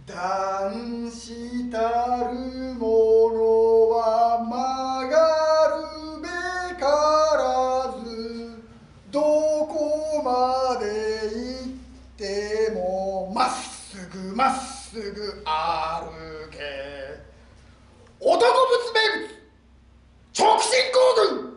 男子たるものは曲がるべからず、どこまで行ってもまっすぐまっすぐ歩け。男物名物直進行軍。